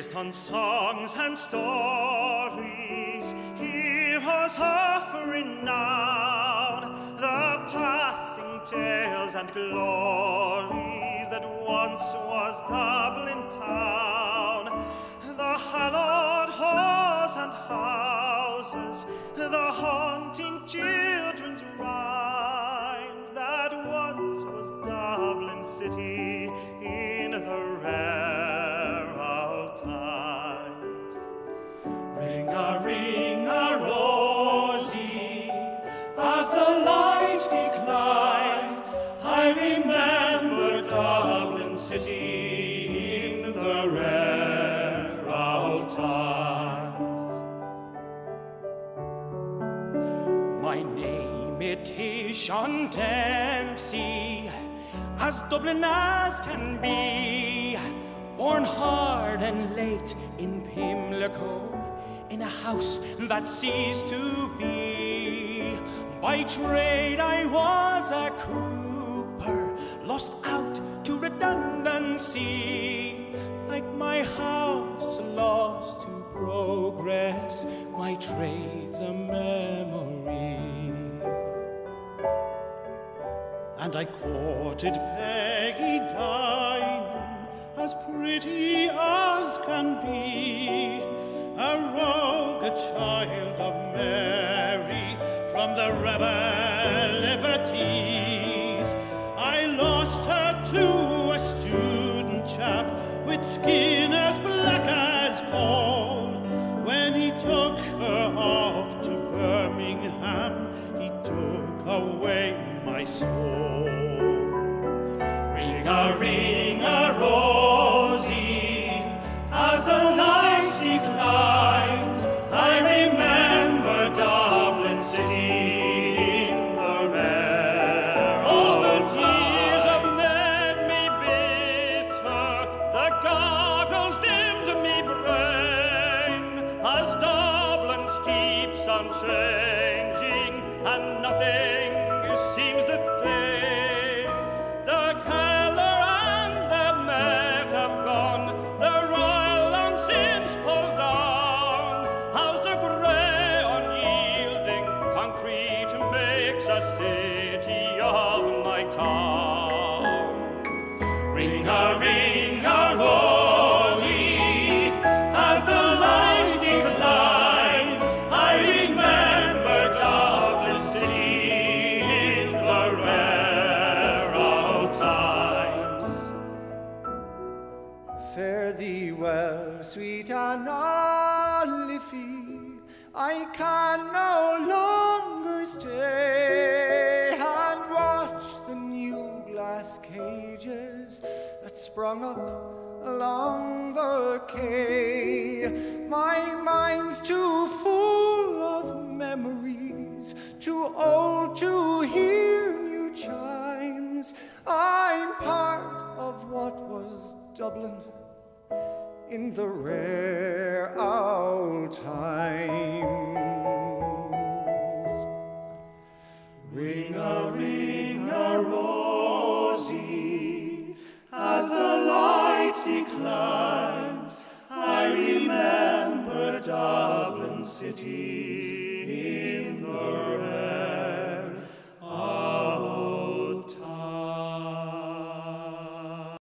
based on songs and stories, heroes of renown, the passing tales and glories that once was Dublin town, the hallowed halls and houses, the haunting children's rhymes that once was Dublin city in the rare old times. Ring-a-ring-a rosy, as the light declines, I remember Dublin city in the rare old times. My name it is Sean Dempsey, as Dublin as can be, born hard and late in Pimlico, in a house that ceased to be. By trade I was a cooper, lost out to redundancy, like my house lost to progress, my trade's a memory. And I courted Peggy Dynam, as pretty as can be, a rogue, a child of Mary, from the rebel liberties. I lost her to a student chap with skin as black as coal. When he took her off to Birmingham, he took away my soul. Ring-a-ring-a rosy, as the light declines, I remember Dublin city in the rare. All the tears have made me bitter, the goggles dimmed me brain, as Dublin keeps on changing and nothing seems the thing. The Keller and the Met have gone, the Royal long since pulled down, as the grey unyielding concrete makes a city of my town. Ring-a-ring-a rosy, as the light declines, I remember Dublin city in the rare old times. Fare thee well, sweet Anna-Liffey, I can no longer stay and watch the new glass cages that sprung up along the quay. My mind's too full of memories, too old to hear new chimes. I'm part of what was Dublin in the rare old times. Ring-a-ring-a rosy, as the light declines, I remember Dublin city